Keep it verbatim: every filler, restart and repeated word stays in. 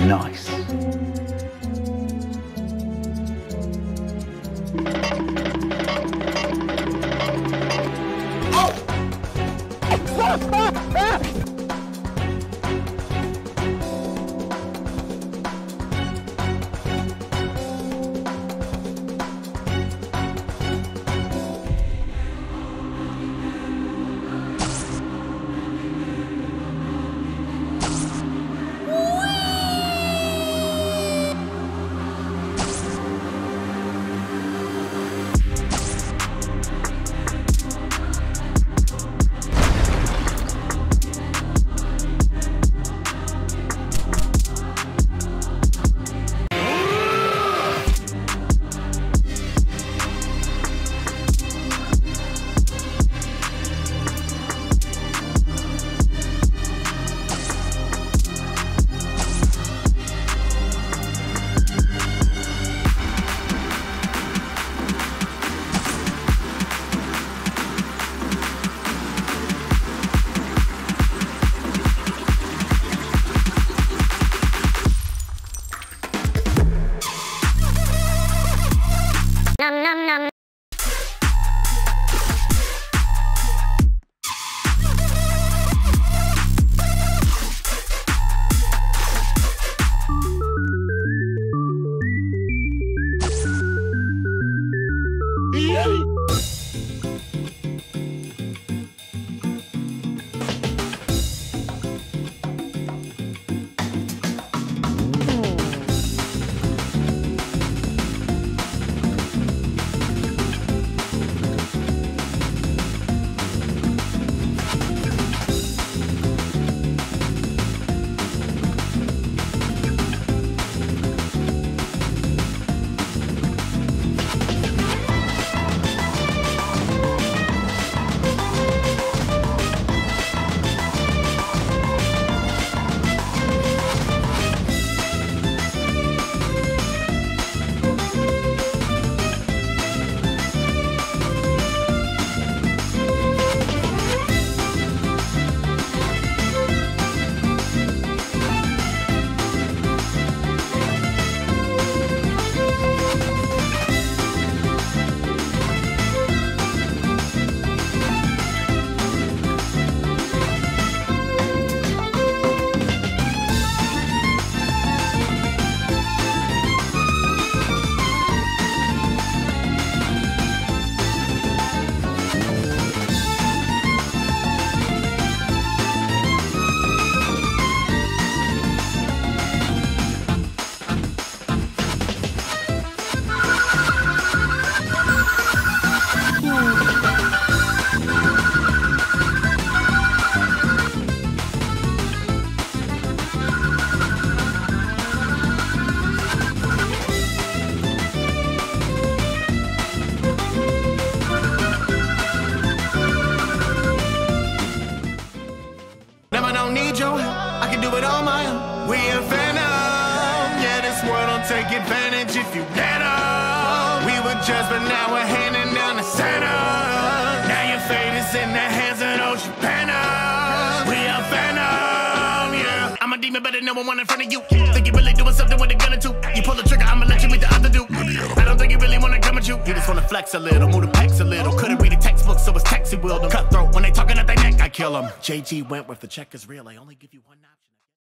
Nice. I can do it on my own. We are Venom. Yeah, this world don't take advantage if you let them. We were just, but now we're handing down the center. Now your fate is in the hands of those you Venom. We are Venom, yeah. I'm a demon, better no one in front of you. Think you really doing something with a gun or two? You pull the trigger, I'ma let you meet the other dude. I don't think you really wanna come at you. You just wanna flex a little, move the pecs a little. Couldn't read a textbook, so it's taxi wheel them. Cutthroat when they talking at their neck, I kill them. J G Wentworth, the check is real. I only give you one option.